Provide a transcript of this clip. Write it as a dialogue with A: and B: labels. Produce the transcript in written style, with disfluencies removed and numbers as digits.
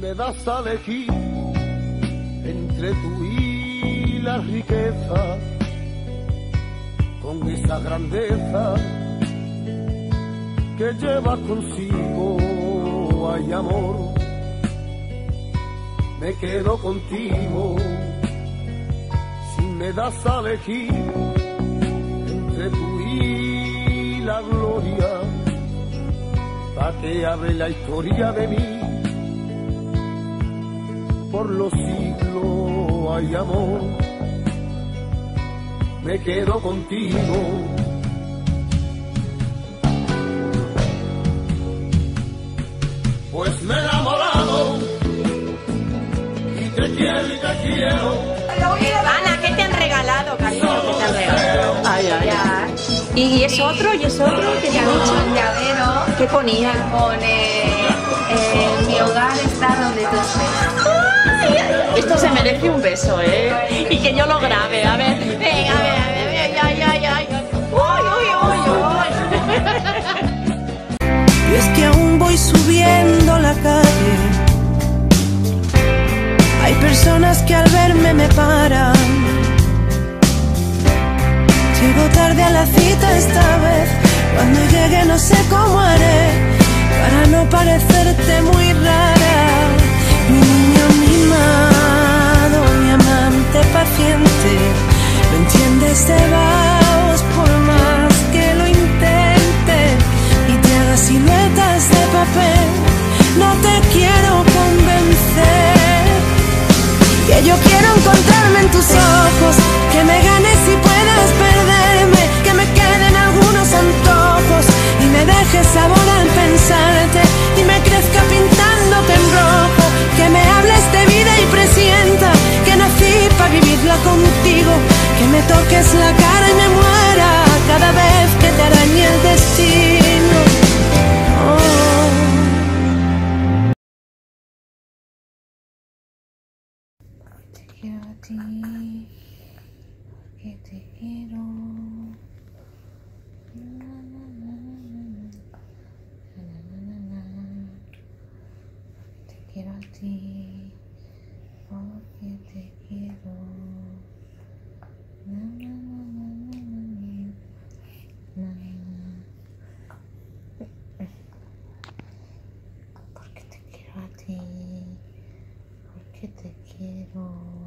A: me das a elegir entre tú y la riqueza, con esa grandeza que lleva consigo, ay amor, me quedo contigo. Si me das a elegir entre tú y la gloria, pa' que hable la historia de mí por los siglos, ay amor, me quedo contigo. Pues me he enamorado y te quiero.
B: Ana, ¿qué te han regalado, cariño? ¿Qué te han regalado?
C: Ay, ay, ay.
B: ¿Y es otro? ¿Qué te han dicho?
D: Un llavero
B: ¿Qué ponía?
D: que pone mi hogar está donde tú estés.
C: Esto se merece un beso, ¿eh?
B: Y que yo lo grabe, a ver. Venga, a ver, ay, ay, ay. Uy, uy, uy,
E: Y es que aún voy subiendo la calle. Hay personas que al verme me paran. Llego tarde a la cita esta vez. Cuando llegue no sé cómo haré para no parecerte muy rara. Mi niño mimado, mi amante paciente, no entiendes de vaos por más que lo intente y te haga siluetas de papel. No te quiero convencer, que yo quiero encontrarme en tus ojos, que me ganes y puedas perderme, que me queden algunos antojos y me dejes sabor al pensarte y me crezca pintándote en rojo, que me hables de vida y presienta que nací para vivirla contigo, que me toques la cara y me muera cada vez que te arañe el destino.
D: Te quiero a ti, que te quiero. Te quiero a ti, porque te quiero. Porque te quiero a ti, porque te quiero.